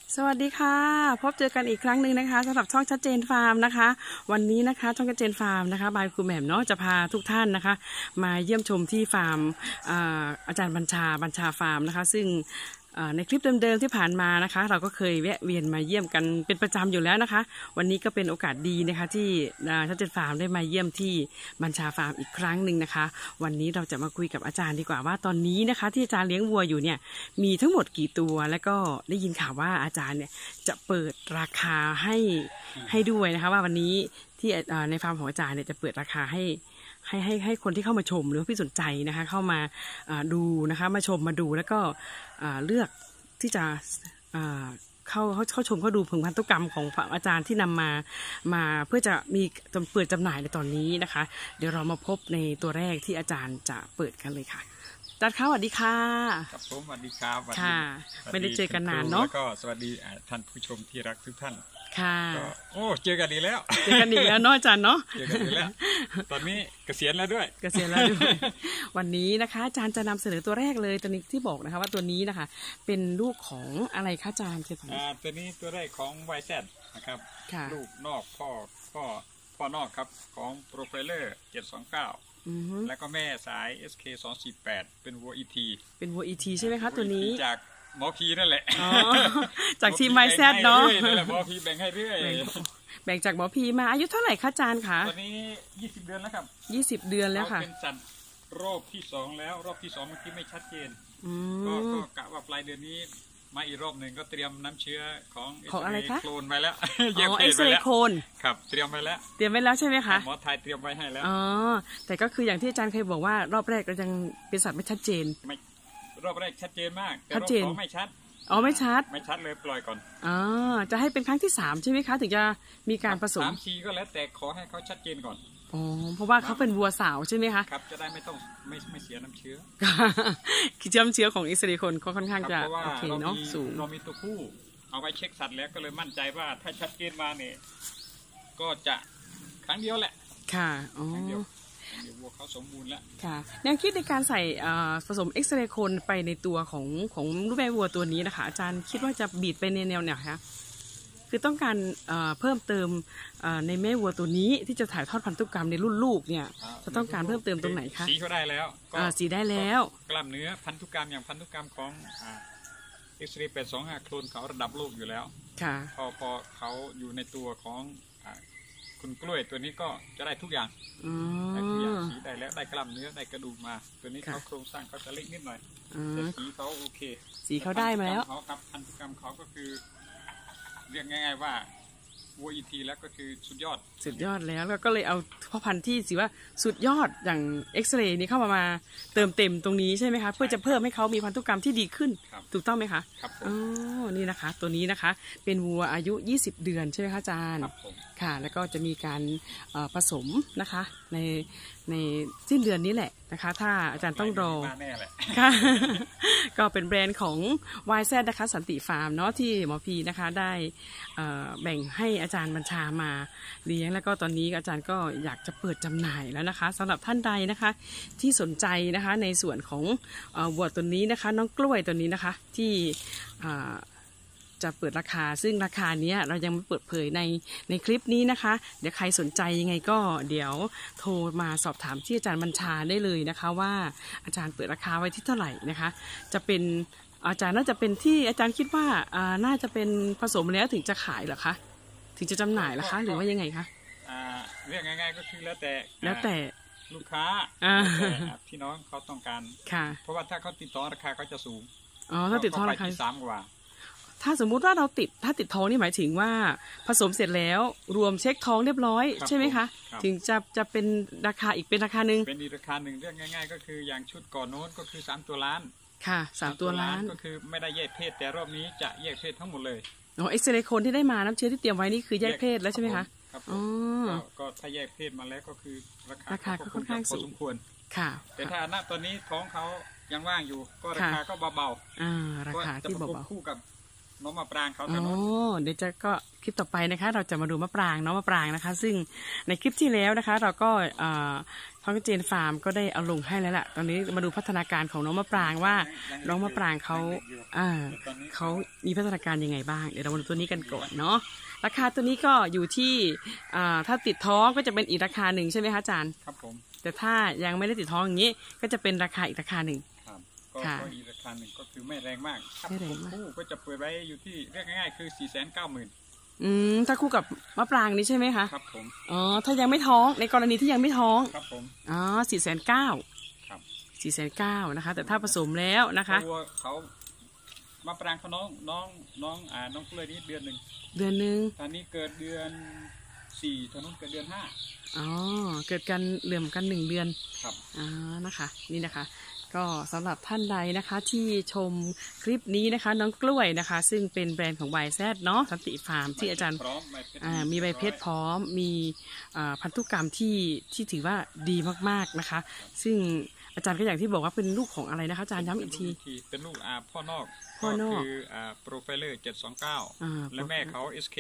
สวัสดีค่ะพบเจอกันอีกครั้งหนึ่งนะคะสำหรับช่องชัดเจนฟาร์มนะคะวันนี้นะคะช่องชัดเจนฟาร์มนะคะบายครูแหม่มเนาะจะพาทุกท่านนะคะมาเยี่ยมชมที่ฟาร์มอาจารย์บัญชาฟาร์มนะคะซึ่งในคลิปเดิมๆที่ผ่านมานะคะเราก็เคยแวะเวียนมาเยี่ยมกันเป็นประจำอยู่แล้วนะคะวันนี้ก็เป็นโอกาสดีนะคะที่ชัดเจนฟาร์มได้มาเยี่ยมที่บัญชาฟาร์มอีกครั้งหนึ่งนะคะวันนี้เราจะมาคุยกับอาจารย์ดีกว่าว่าตอนนี้นะคะที่อาจารย์เลี้ยงวัวอยู่เนี่ยมีทั้งหมดกี่ตัวแล้วก็ได้ยินข่าวว่าอาจารย์เนี่ยจะเปิดราคาให้ด้วยนะคะว่าวันนี้ที่ในฟาร์มของอาจารย์เนี่ยจะเปิดราคาให้คนที่เข้ามาชมหรือที่สนใจนะคะเข้ามาดูนะคะมาชมมาดูแล้วก็เลือกที่จะเข้าชมเข้าดูผลพันธุกรรมของอาจารย์ที่นำมาเพื่อจะมีเปิดจำหน่ายในตอนนี้นะคะเดี๋ยวเรามาพบในตัวแรกที่อาจารย์จะเปิดกันเลยค่ะอาจารย์คะสวัสดีค่ะครับผมสวัสดีครับค่ะไม่ได้เจอกันนานเนาะแล้วก็สวัสดีท่านผู้ชมที่รักทุกท่านค่ะโอ้เจอกันดีแล้วเจอกันอีกแล้วเนาะอาจารย์เนาะเจอกันดีแล้วตอนนี้เกษียณแล้วด้วยวันนี้นะคะอาจารย์จะนำเสนอตัวแรกเลยตัวนี้ที่บอกนะคะว่าตัวนี้นะคะเป็นลูกของอะไรคะอาจารย์ตัวนี้ตัวแรกของไวแซดนะครับลูกนอกพ่อนอกครับของโปรไฟเลอร์729แล้วก็แม่สาย SK 248เป็นวัว ET ใช่ไหมคะตัวนี้จากหมอพีนั่นแหละจากทีมไวแซดเนาะหมอพีแบ่งให้เรื่อยแบ่งจากหมอพีมาอายุเท่าไหร่คะอาจารย์คะตอนนี้20 เดือนแล้วครับ 20 เดือนแล้วค่ะเป็นสัตว์รอบที่2แล้วรอบที่2เมื่อกี้ไม่ชัดเจนก็กะว่าปลายเดือนนี้มาอีกรอบหนึ่งก็เตรียมน้ำเชื้อของอะไรคะโคลนไว้แล้วเอ็กซเรย์โคลนครับเตรียมไว้แล้วใช่ไหมคะหมอไทยเตรียมไว้ให้แล้วแต่ก็คืออย่างที่อาจารย์เคยบอกว่ารอบแรกเรายังเป็นสัตว์ไม่ชัดเจนรอบแรกชัดเจนมากแต่รอบสองไม่ชัดไม่ชัดเลยปล่อยก่อนจะให้เป็นครั้งที่3ใช่ไหมคะถึงจะมีการผสม 3-4ก็แล้วแต่ขอให้เขาชัดเจนก่อนเพราะว่าเขาเป็นวัวสาวใช่ไหมคะครับจะได้ไม่ต้องไม่เสียน้ำเชื้อเชื้อของอิสราเอลคนเขาค่อนข้างจะโอเคเนาะสูงเรามีตัวผู้เอาไว้เช็คสัตว์แล้วก็เลยมั่นใจว่าถ้าชัดเจนมาเนี่ยก็จะครั้งเดียวแหละค่ะเดี๋ยววัวเขาสมบูรณ์แล้วค่ะแนวคิดในการใส่ผสมเอ็กซเรย์โคนไปในตัวของลูกแม่วัวตัวนี้นะคะอาจารย์คิดว่าจะบีดไปในแนวไหนคะคือต้องการเพิ่มเติมในแม่วัวตัวนี้ที่จะถ่ายทอดพันธุกรรมในรุ่นลูกเนี่ยจะต้องการเพิ่มเติมตรงไหนคะสีเขาได้แล้วสีได้แล้วกล้ามเนื้อพันธุกรรมอย่างพันธุกรรมของเอ็กซเรย์825โคลนเขาระดับโลกอยู่แล้วค่ะพอเขาอยู่ในตัวของคุณกล้วยตัวนี้ก็จะได้ทุกอย่างได้ทุกอย่างสีได้แล้วได้กล้ามเนื้อได้กระดูกมาตัวนี้เขาโครงสร้างเขาจะเล็กนิดหน่อยแต่สีเขาโอเคสีเขาได้มาแล้วเขาครับพันธุกรรมเขาก็คือเรียกง่ายๆว่าวัว ET แล้วก็คือสุดยอดแล้วก็เลยเอาพ่อพันธุ์ที่สิว่าสุดยอดอย่างเอ็กซเรย์นี้เข้ามาเติมเต็มตรงนี้ใช่ไหมคะเพื่อจะเพิ่มให้เขามีพันธุกรรมที่ดีขึ้นถูกต้องไหมคะครับนี่นะคะตัวนี้นะคะเป็นวัวอายุ20 เดือนใช่ไหมคะอาจารย์ค่ะแล้วก็จะมีการผสมนะคะในสิ้นเดือนนี้แหละนะคะถ้าอาจารย์ต้องรอค่ะก็เป็นแบรนด์ของ YZ นะคะสันติฟาร์มเนาะที่หมอพีนะคะได้แบ่งให้อาจารย์บัญชามาเลี้ยงแล้วก็ตอนนี้อาจารย์ก็อยากจะเปิดจำหน่ายแล้วนะคะสำหรับท่านใดนะคะที่สนใจนะคะในส่วนของวัวตัวนี้นะคะน้องกล้วยตัวนี้นะคะที่จะเปิดราคาซึ่งราคานี้เรายังไม่เปิดเผยในคลิปนี้นะคะเดี๋ยวใครสนใจยังไงก็เดี๋ยวโทรมาสอบถามที่อาจารย์บัญชาได้เลยนะคะว่าอาจารย์เปิดราคาไว้ที่เท่าไหร่นะคะจะเป็นอาจารย์น่าจะเป็นที่อาจารย์คิดว่าน่าจะเป็นผสมแล้วถึงจะขายเหรอคะถึงจะจำหน่ายเหรอคะหรือว่ายังไงคะเรียกง่ายๆก็คือแล้วแต่ลูกค้าพี่น้องเขาต้องการเพราะว่าถ้าเขาติดต่อราคาก็จะสูงถ้าติดต่อราคา 3 กว่าถ้าสมมุติว่าเราถ้าติดท้องนี่หมายถึงว่าผสมเสร็จแล้วรวมเช็คท้องเรียบร้อยใช่ไหมคะถึงจะเป็นราคาอีกเป็นราคาหนึ่งเป็นอีกราคาหนึ่งเรื่องง่ายๆก็คืออย่างชุดก่อนโน้นก็คือ3 ตัวล้านค่ะ3 ตัวล้านก็คือไม่ได้แยกเพศแต่รอบนี้จะแยกเพศทั้งหมดเลยเอ็กซเรย์โคนที่ได้มาน้ำเชื้อที่เตรียมไว้นี่คือแยกเพศแล้วใช่ไหมคะก็ถ้าแยกเพศมาแล้วก็คือราคาก็ค่อนข้างสูงสมควรค่ะแต่ถ้าณตอนนี้ท้องเขายังว่างอยู่ก็ราคาก็เบาๆราคาที่เบาๆคู่กับน้องมะปรางเขาเดี๋ยวจะก็คลิปต่อไปนะคะเราจะมาดูมะปรางน้องมะปรางนะคะซึ่งในคลิปที่แล้วนะคะเราก็ท้องชัดเจนฟาร์มก็ได้เอาลงให้แล้วล่ะตอนนี้มาดูพัฒนาการของน้องมะปรางว่าน้องมะปรางเขามีพัฒนาการยังไงบ้างเดี๋ยวเรามาดูตัวนี้กันก่อนเนาะราคาตัวนี้ก็อยู่ที่ถ้าติดท้องก็จะเป็นอีกราคาหนึ่งใช่ไหมคะอาจารย์ครับผมแต่ถ้ายังไม่ได้ติดท้องอย่างนี้ก็จะเป็นราคาอีกราคาหนึ่งก็อีกราคาหนึ่งก็คือไม่แรงมากครับคู่ก็จะเปิดไว้อยู่ที่เรียกง่ายๆคือ 490,000 ถ้าคู่กับมะปรางนี้ใช่ไหมคะครับผมอ๋อถ้ายังไม่ท้องในกรณีที่ยังไม่ท้องครับผมอ๋อ490,000 ครับ 490,000นะคะแต่ถ้าผสมแล้วนะคะตัวเขามะปรางเขาน้องกล้วยนี้เดือนหนึ่งตอนนี้เกิดเดือน4ตอนนู้นเกิดเดือน5 อ๋อเกิดกันเหลื่อมกัน1 เดือนครับนะคะนี่นะคะก็สำหรับท่านใดนะคะที่ชมคลิปนี้นะคะน้องกล้วยนะคะซึ่งเป็นแบรนด์ของ YZ เนาะสันติฟาร์มที่อาจารย์มีใบเพชรพร้อมมีพันธุกรรมที่ถือว่าดีมากๆนะคะซึ่งอาจารย์ก็อย่างที่บอกว่าเป็นลูกของอะไรนะคะอาจารย์ย้ำอีกทีเป็นลูกพ่อนอกก็คือโปรไฟเลอร์729และแม่เขา SK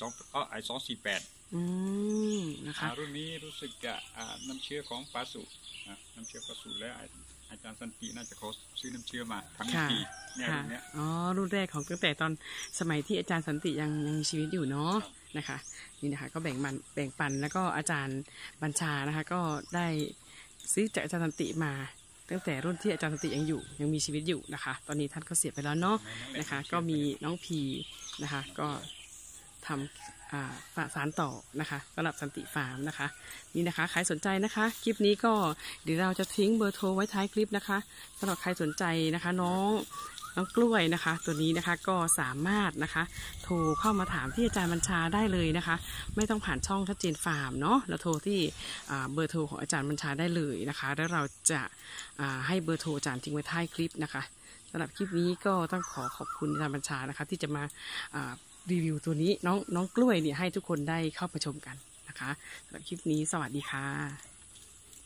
248นะคะรุ่นนี้รู้สึกจะน้ำเชื้อของปลาสุน้ำเชื้อปลาสุแล้วอาจารย์สันติน่าจะเขาซื้อน้ำเชื้อมาทำปีเนี่ยรุ่นนี้รุ่นแรกของตั้งแต่ตอนสมัยที่อาจารย์สันติยังมีชีวิตอยู่เนาะนะคะนี่นะคะก็แบ่งปันแล้วก็อาจารย์บัญชานะคะก็ได้ซื้อจากอาจารย์สันติมาตั้งแต่รุ่นที่อาจารย์สันติยังมีชีวิตอยู่นะคะตอนนี้ท่านก็เสียไปแล้วเนาะนะคะก็มีน้องพีนะคะก็ทำสารต่อนะคะสำหรับสันติฟาร์มนะคะนี่นะคะใครสนใจนะคะคลิปนี้ก็เดี๋ยวเราจะทิ้งเบอร์โทรไว้ท้ายคลิปนะคะสำหรับใครสนใจนะคะน้องกล้วยนะคะตัวนี้นะคะก็สามารถนะคะโทรเข้ามาถามที่อาจารย์บัญชาได้เลยนะคะไม่ต้องผ่านช่องชัดเจนฟาร์มเนาะเราโทรที่เบอร์โทรของอาจารย์บัญชาได้เลยนะคะแล้วเราจะให้เบอร์โทรอาจารย์ทิ้งไว้ท้ายคลิปนะคะสำหรับคลิปนี้ก็ต้องขอบคุณอาจารย์บัญชานะคะที่จะมารีวิวตัวนี้น้องกล้วยเนี่ยให้ทุกคนได้เข้าไปชมกันนะคะสำหรับคลิปนี้สวัสดีค่ะ